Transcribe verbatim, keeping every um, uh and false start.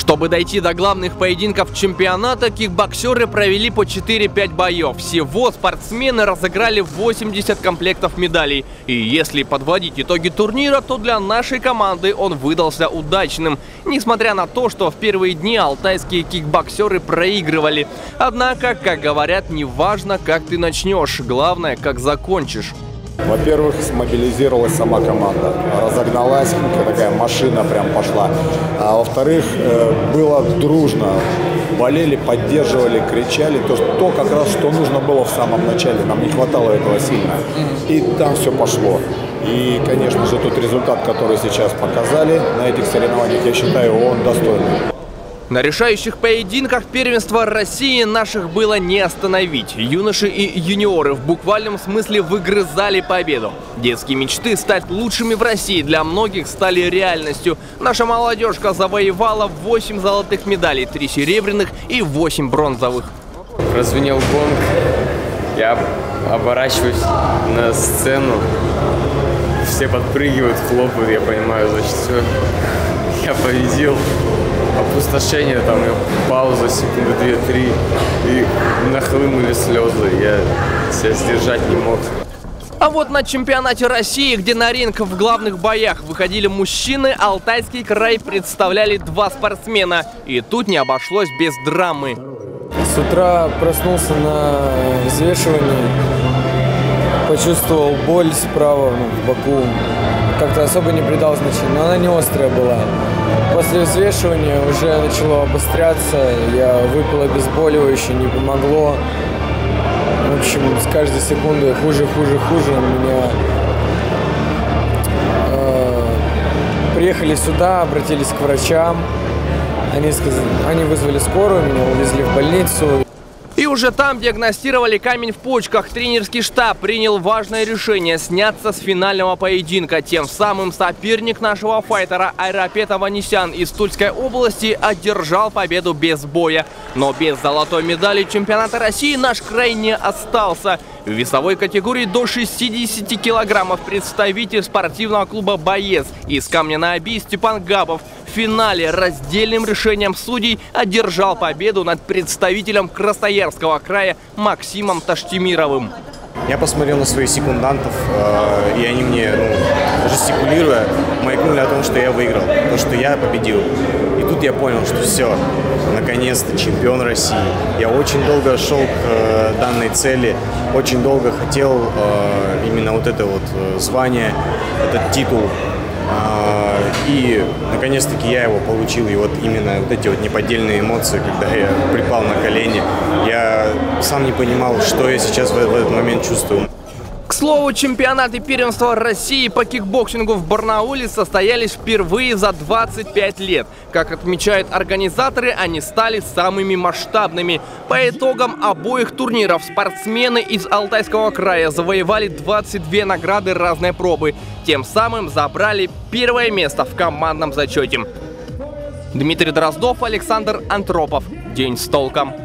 Чтобы дойти до главных поединков чемпионата, кикбоксеры провели по четыре-пять боев. Всего спортсмены разыграли восемьдесят комплектов медалей. И если подводить итоги турнира, то для нашей команды он выдался удачным. Несмотря на то, что в первые дни алтайские кикбоксеры проигрывали. Однако, как говорят, не важно, как ты начнешь, главное, как закончишь. Во-первых, смобилизировалась сама команда, разогналась, такая машина прям пошла. А во-вторых, было дружно, болели, поддерживали, кричали. То, то как раз, что нужно было в самом начале, нам не хватало этого сильно. И там все пошло. И, конечно же, тот результат, который сейчас показали на этих соревнованиях, я считаю, он достойный. На решающих поединках первенства России наших было не остановить. Юноши и юниоры в буквальном смысле выгрызали победу. Детские мечты стать лучшими в России для многих стали реальностью. Наша молодежка завоевала восемь золотых медалей, три серебряных и восемь бронзовых. Прозвенел гонг, я оборачиваюсь на сцену, все подпрыгивают, хлопают, я понимаю, значит, все, я победил. Опустошение, там, пауза, секунды две-три, и нахлынули слезы, я себя сдержать не мог. А вот на чемпионате России, где на ринг в главных боях выходили мужчины, Алтайский край представляли два спортсмена. И тут не обошлось без драмы. С утра проснулся на взвешивании, почувствовал боль справа, ну, в боку. Как-то особо не придал значения, но она не острая была. После взвешивания уже начало обостряться, я выпил обезболивающее, не помогло. В общем, с каждой секундой хуже, хуже, хуже. Меня э, приехали сюда, обратились к врачам. Они, сказали, они вызвали скорую, меня увезли в больницу. И уже там диагностировали камень в почках. Тренерский штаб принял важное решение сняться с финального поединка. Тем самым соперник нашего файтера Айрапет Аванесян из Тульской области одержал победу без боя. Но без золотой медали чемпионата России наш край не остался. В весовой категории до шестидесяти килограммов представитель спортивного клуба «Боец» из Камня-на-Оби Степан Габов в финале раздельным решением судей одержал победу над представителем Красноярского края Максимом Таштемировым. Я посмотрел на своих секундантов, и они мне, ну, жестикулируя, маякнули о том, что я выиграл, то, что я победил. И тут я понял, что все, наконец-то чемпион России. Я очень долго шел к данной цели, очень долго хотел именно вот это вот звание, этот титул. И наконец-таки я его получил, и вот именно вот эти вот неподдельные эмоции, когда я припал на колени, я сам не понимал, что я сейчас в этот момент чувствую. К слову, чемпионаты первенства России по кикбоксингу в Барнауле состоялись впервые за двадцать пять лет. Как отмечают организаторы, они стали самыми масштабными. По итогам обоих турниров спортсмены из Алтайского края завоевали двадцать две награды разной пробы. Тем самым забрали первое место в командном зачете. Дмитрий Дроздов, Александр Антропов. День с толком.